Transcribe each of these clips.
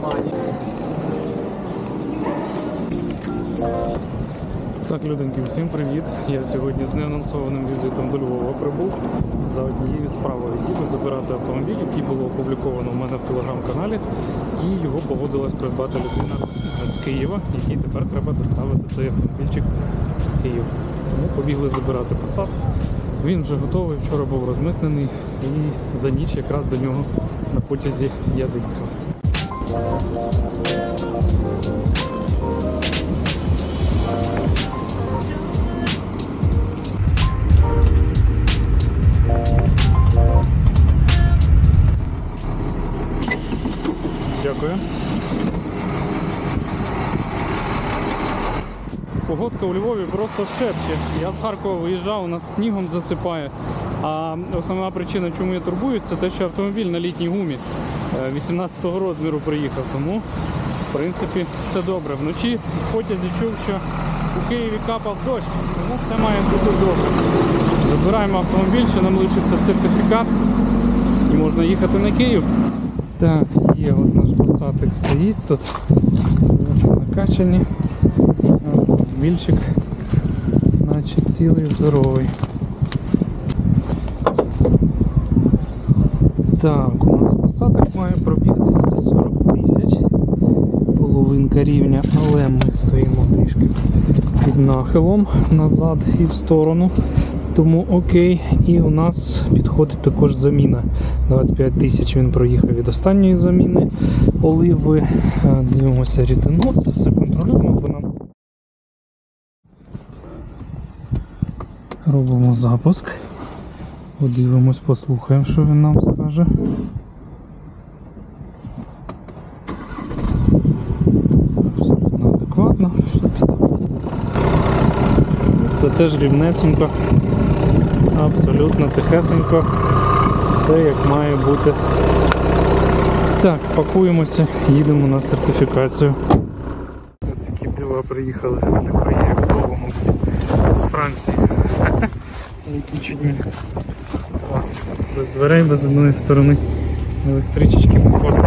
Так, люденьки, всім привіт! Я сьогодні з неанонсованим візитом до Львова прибув за однією справою. Їду забирати автомобіль, який було опубліковано у мене в телеграм-каналі, і його погодилась придбати людина з Києва, який тепер треба доставити цей автомобільчик в Київ. Тому побігли забирати Passat. Він вже готовий, вчора був розмитнений, і за ніч якраз до нього на потязі я доїхав. Дякую. Погодка у Львові просто шепче. Я з Харкова виїжджав, у нас снігом засипає. А основна причина, чому я турбуюсь, це те, що автомобіль на літній гумі 18-го розміру приїхав. Тому, в принципі, все добре. Вночі в потязі чув, що у Києві капав дощ, тому все має бути добре. Забираємо автомобіль, що нам лишиться сертифікат і можна їхати на Київ. Так, є от наш Passat стоїть тут, накачані, автомобільчик, наче цілий, здоровий. Так, у нас Passat має пробіг 240 тисяч, половинка рівня, але ми стоїмо трішки під нахилом назад і в сторону. Тому окей, і у нас підходить також заміна. 25 тисяч він проїхав від останньої заміни оливи. Дивимося рідину, це все контролюємо, бо нам робимо запуск. Подивимось, послухаємо, що він нам скаже. Абсолютно адекватно. Це теж рівнесенько. Абсолютно тихесенько, все як має бути. Так, пакуємося, їдемо на сертифікацію. Ось такі дива приїхали на кур'єрі вдовому з Франції. Які чудні. Клас. Без дверей, без одної сторони. Електричечки походимо.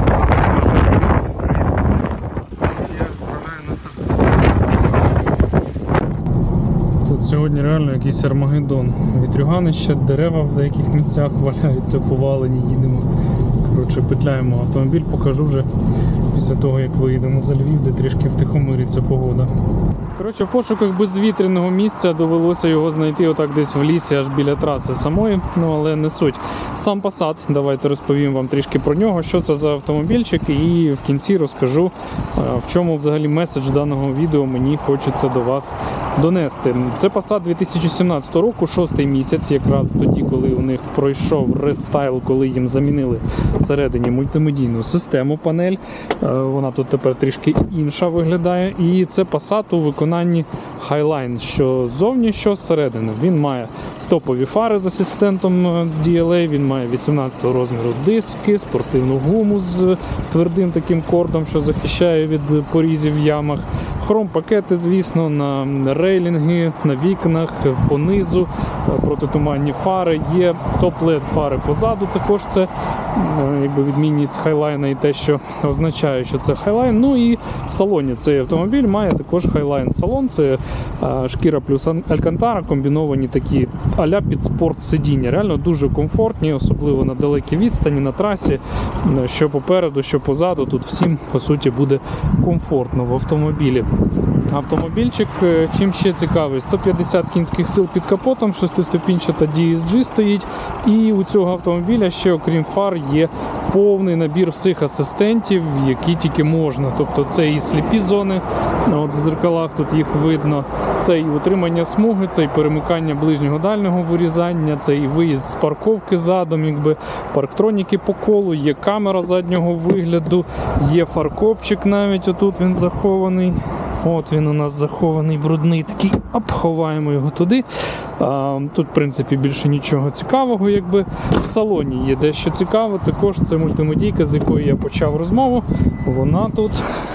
Сьогодні реально якийсь Армагеддон. Вітрюганище, дерева в деяких місцях валяються, повалені, їдемо. Коротше, петляємо автомобіль, покажу вже після того, як виїдемо за Львів, де трішки втихомириться погода. Коротше, в пошуках безвітряного місця довелося його знайти отак десь в лісі, аж біля траси самої, ну але не суть. Сам Passat, давайте розповім вам трішки про нього, що це за автомобільчик, і в кінці розкажу, в чому взагалі меседж даного відео мені хочеться до вас донести. Це Passat 2017 року, 6-й місяць, якраз тоді, коли у них пройшов рестайл, коли їм замінили всередині мультимедійну систему, панель. Вона тут тепер трішки інша виглядає, і це Passat у виконанні Highline, що ззовні, що зсередини. Він має топові фари з асистентом DLA, він має 18-го розміру диски, спортивну гуму з твердим таким кордом, що захищає від порізів в ямах, хром-пакети, звісно, на рейлінги, на вікнах, понизу, протитуманні фари, є топ-LED фари позаду, також це якби відмінність Highline і те, що означає, що це Highline. Ну і в салоні цей автомобіль має також Highline салон, це шкіра плюс алькантара, комбіновані такі а-ля під спорт сидіння. Реально дуже комфортні, особливо на далекій відстані, на трасі, що попереду, що позаду, тут всім, по суті, буде комфортно в автомобілі. Автомобільчик чим ще цікавий, 150 кінських сил під капотом, 6-ступінчата DSG стоїть, і у цього автомобіля ще, окрім фар, є повний набір всіх асистентів, які тільки можна. Тобто це і сліпі зони, от в зеркалах тут їх видно, це і утримання смуги, це і перемикання ближнього-дальнього вирізання, це і виїзд з парковки задом, якби парктроніки по колу, є камера заднього вигляду, є фаркопчик навіть, отут він захований. От він у нас захований, брудний такий, оп, ховаємо його туди. Тут, в принципі, більше нічого цікавого, якби. В салоні є дещо цікаве, також це мультимедійка, з якої я почав розмову. Вона тут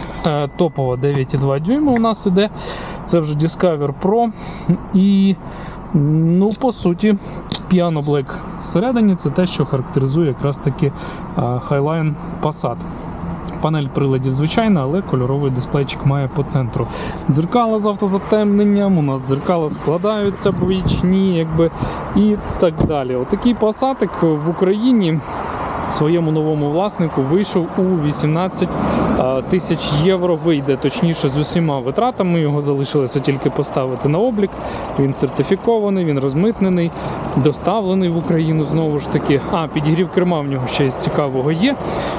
топова 9,2 дюйма у нас іде. Це вже Discover Pro. І, ну, по суті, Piano Black всередині, це те, що характеризує якраз таки Highline Passat. Панель приладів звичайна, але кольоровий дисплейчик має по центру. Дзеркала з автозатемненням, у нас дзеркала складаються бічні, якби, і так далі. Отакий Passat в Україні своєму новому власнику вийшов у 18 тисяч євро. Вийде, точніше, з усіма витратами. Його залишилося тільки поставити на облік. Він сертифікований, він розмитнений, доставлений в Україну знову ж таки. Підігрів керма в нього ще із цікавого є.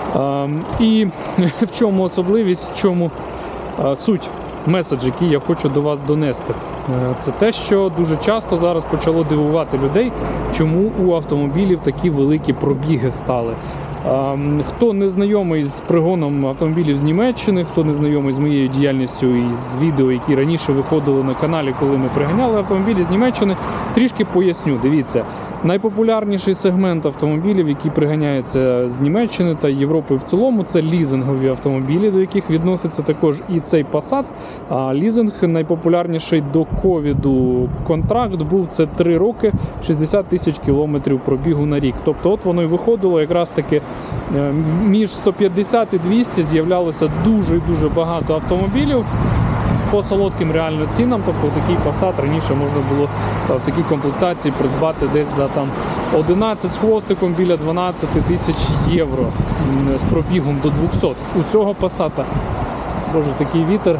І в чому особливість, в чому суть? Меседж, який я хочу до вас донести. Це те, що дуже часто зараз почало дивувати людей, чому у автомобілів такі великі пробіги стали. Хто не знайомий з пригоном автомобілів з Німеччини, хто не знайомий з моєю діяльністю і з відео, які раніше виходили на каналі, коли ми приганяли автомобілі з Німеччини, трішки поясню. Дивіться, найпопулярніший сегмент автомобілів, які приганяються з Німеччини та Європи в цілому, це лізингові автомобілі, до яких відноситься також і цей Passat. Лізинг найпопулярніший до ковіду контракт був, це 3 роки, 60 тисяч кілометрів пробігу на рік. Тобто от воно і виходило якраз таки між 150 і 200 з'являлося дуже і дуже багато автомобілів по солодким реально цінам. Тобто такий Passat раніше можна було в такій комплектації придбати десь за 11 з хвостиком, біля 12 тисяч євро з пробігом до 200. У цього Passat, боже, такий вітер.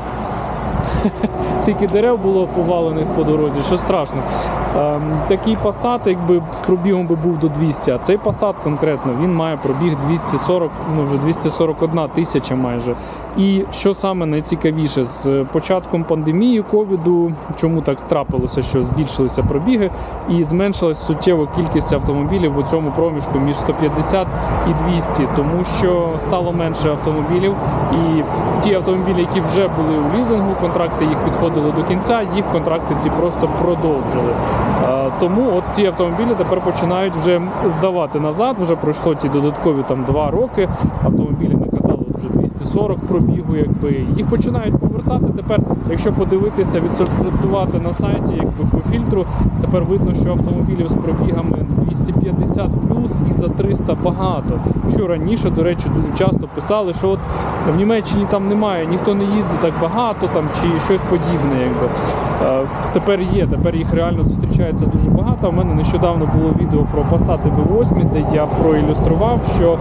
Скільки дерев було повалених по дорозі, що страшно. Такий Passat, якби з пробігом би був до 200, а цей Passat конкретно, він має пробіг 240, вже 241 тисяча майже. І що саме найцікавіше, з початком пандемії, ковіду, чому так трапилося, що збільшилися пробіги і зменшилась суттєво кількість автомобілів у цьому проміжку між 150 і 200, тому що стало менше автомобілів, і ті автомобілі, які вже були у лізингу, контракти їх підходили до кінця, їх контракти ці просто продовжили. Тому от ці автомобілі тепер починають вже здавати назад, вже пройшло ті додаткові 2 роки, автомобілі накатали вже 240 пробігу, якби їх починають повертати. Тепер, якщо подивитися, відсортувати на сайті, якби по фільтру, тепер видно, що автомобілів з пробігами 250 плюс і за 300 багато. Що раніше, до речі, дуже часто писали, що от в Німеччині там немає, ніхто не їздить так багато там чи щось подібне, якби. Тепер є, тепер їх реально зустрічається дуже багато. У мене нещодавно було відео про Passat B8, де я проілюстрував, що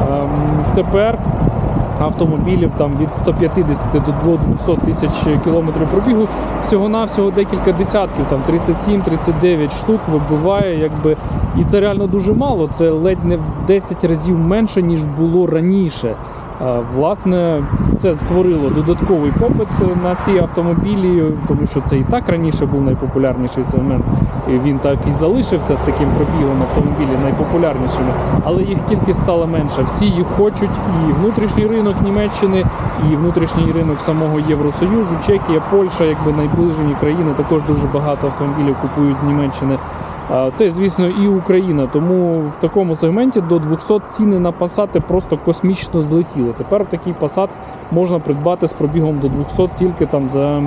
тепер автомобілів від 150 до 200 тисяч кілометрів пробігу всього-навсього декілька десятків, 37-39 штук вибиває, якби, і це реально дуже мало, це ледь не в 10 разів менше, ніж було раніше. Власне, це створило додатковий попит на ці автомобілі, тому що це і так раніше був найпопулярніший сегмент, і він так і залишився з таким пробігом автомобілів найпопулярнішими, але їх кількість стала менша. Всі їх хочуть, і внутрішній ринок Німеччини, і внутрішній ринок самого Євросоюзу, Чехія, Польща, якби найближені країни, також дуже багато автомобілів купують з Німеччини. Це, звісно, і Україна, тому в такому сегменті до 200 ціни на Passat просто космічно злетіли. Тепер такий Passat можна придбати з пробігом до 200 тільки за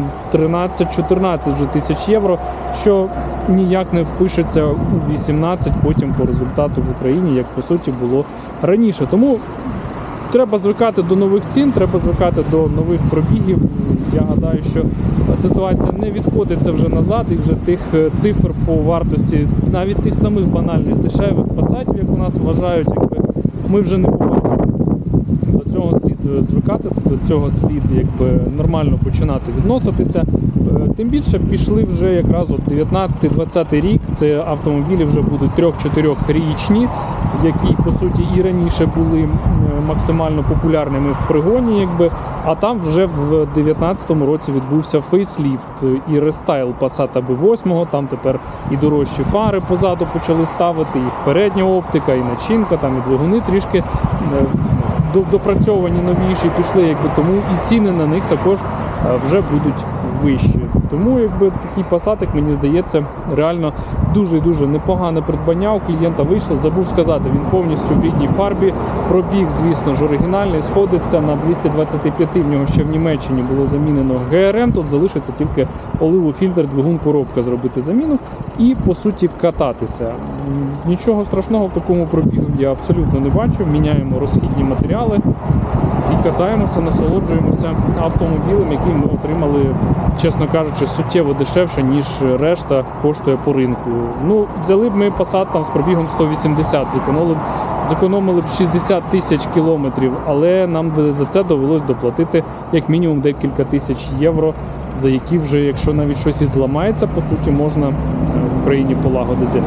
13-14 тисяч євро, що ніяк не впишеться у 18 потім по результату в Україні, як по суті було раніше. Тому треба звикати до нових цін, треба звикати до нових пробігів. Я гадаю, що ситуація не відходиться вже назад, і вже тих цифр по вартості, навіть тих самих банальних дешевих Passatів, як у нас вважають, якби, ми вже не побачимо. До цього слід звикати, до цього слід нормально починати відноситися. Тим більше пішли вже якраз 19-20 рік, це автомобілі вже будуть 3-4 річні, які по суті і раніше були максимально популярними в пригоні, якби, а там вже в 2019 році відбувся фейсліфт і рестайл Passat B8, там тепер і дорожчі фари позаду почали ставити, і передня оптика, і начинка, там і двигуни трішки допрацьовані, новіші пішли, тому і ціни на них також вже будуть вищі. Тому такий Passat, мені здається, реально дуже-дуже непогане придбання у клієнта вийшло. Забув сказати, він повністю в рідній фарбі. Пробіг, звісно ж, оригінальний, сходиться на 225, в нього ще в Німеччині було замінено ГРМ, тут залишиться тільки оливофільтр, двигун, коробка зробити заміну і, по суті, кататися. Нічого страшного в такому пробігу я абсолютно не бачу. Міняємо розхідні матеріали. і катаємося, насолоджуємося автомобілем, який ми отримали, чесно кажучи, суттєво дешевше, ніж решта коштує по ринку. Ну, взяли б ми Passat там з пробігом 180, зекономили б 60 тисяч кілометрів, але нам би за це довелось доплатити як мінімум декілька тисяч євро, за які вже, якщо навіть щось і зламається, по суті, можна в Україні полагодити.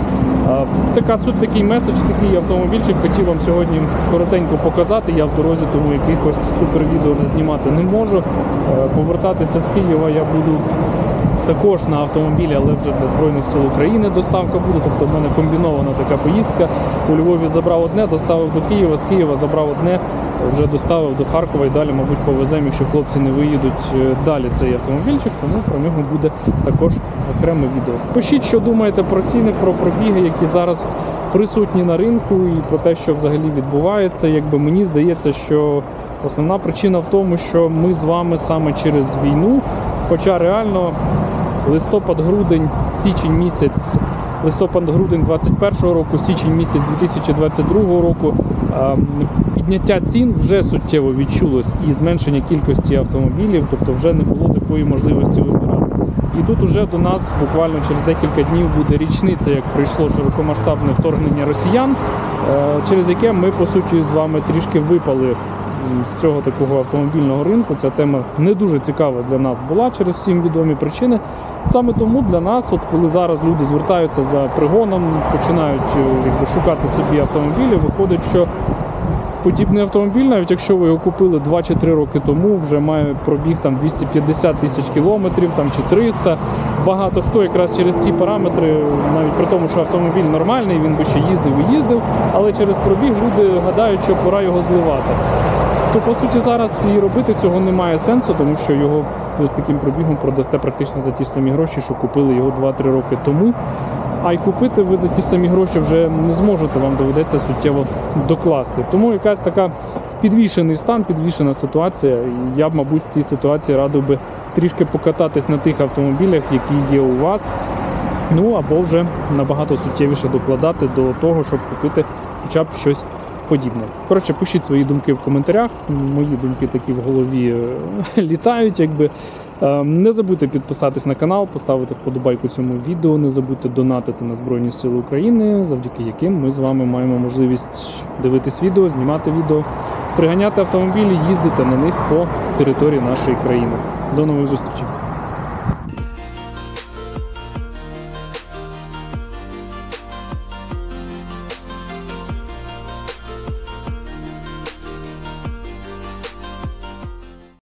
Такий меседж, такий автомобільчик хотів вам сьогодні коротенько показати. Я в дорозі, тому якихось супер відео не знімати не можу. Повертатися з Києва я буду також на автомобілі, але вже для Збройних сил України доставка буде. Тобто в мене комбінована така поїздка. У Львові забрав одне, доставив до Києва, з Києва забрав одне, вже доставив до Харкова і далі, мабуть, повеземо, якщо хлопці не виїдуть далі цей автомобільчик, тому про нього буде також окреме відео. Пишіть, що думаєте про ціни, про пробіги, які зараз присутні на ринку і про те, що взагалі відбувається. Якби мені здається, що основна причина в тому, що ми з вами саме через війну, хоча реально листопад-грудень, січень місяць, листопад-грудень 2021 року, січень місяць 2022 року, підняття цін вже суттєво відчулось і зменшення кількості автомобілів, тобто вже не було такої можливості вибирати. І тут уже до нас буквально через декілька днів буде річниця, як прийшло широкомасштабне вторгнення росіян, через яке ми, по суті, з вами трішки випали з цього такого автомобільного ринку. Ця тема не дуже цікава для нас була через всім відомі причини. Саме тому для нас, от коли зараз люди звертаються за пригоном, починають шукати собі автомобілі, виходить, що подібний автомобіль, навіть якщо ви його купили 2 чи 3 роки тому, вже має пробіг там 250 тисяч кілометрів там, чи 300. Багато хто якраз через ці параметри, навіть при тому, що автомобіль нормальний, він би ще їздив і їздив, але через пробіг люди гадають, що пора його зливати. То, по суті, зараз і робити цього немає сенсу, тому що його ви з таким пробігом продасте практично за ті ж самі гроші, що купили його 2-3 роки тому. А й купити ви за ті самі гроші вже не зможете, вам доведеться суттєво докласти. Тому якась така підвішений стан, підвішена ситуація. І я б, мабуть, в цій ситуації радив би трішки покататись на тих автомобілях, які є у вас. Ну, або вже набагато суттєвіше докладати до того, щоб купити хоча б щось подібне. Коротше, пишіть свої думки в коментарях. Мої думки такі в голові літають, якби. Не забудьте підписатись на канал, поставити вподобайку цьому відео, не забудьте донатити на Збройні Сили України, завдяки яким ми з вами маємо можливість дивитись відео, знімати відео, приганяти автомобілі, їздити на них по території нашої країни. До нових зустрічей!